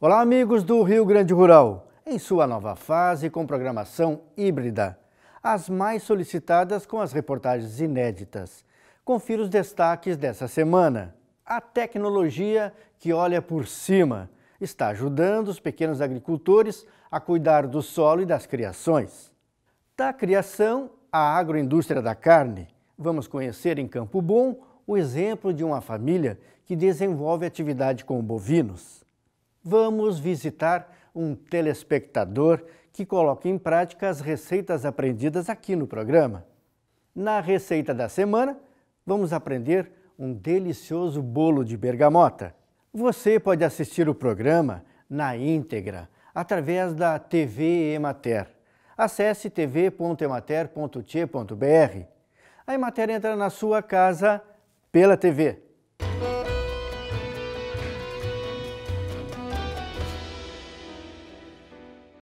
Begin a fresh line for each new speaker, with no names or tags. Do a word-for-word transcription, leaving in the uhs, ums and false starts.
Olá, amigos do Rio Grande Rural, em sua nova fase com programação híbrida. As mais solicitadas com as reportagens inéditas. Confira os destaques dessa semana. A tecnologia que olha por cima está ajudando os pequenos agricultores a cuidar do solo e das criações. Da criação à agroindústria da carne, vamos conhecer em Campo Bom o exemplo de uma família que desenvolve atividade com bovinos. Vamos visitar um telespectador que coloca em prática as receitas aprendidas aqui no programa. Na receita da semana, vamos aprender um delicioso bolo de bergamota. Você pode assistir o programa na íntegra através da T V Emater. Acesse t v ponto emater ponto t ponto b r. A Emater entra na sua casa pela T V.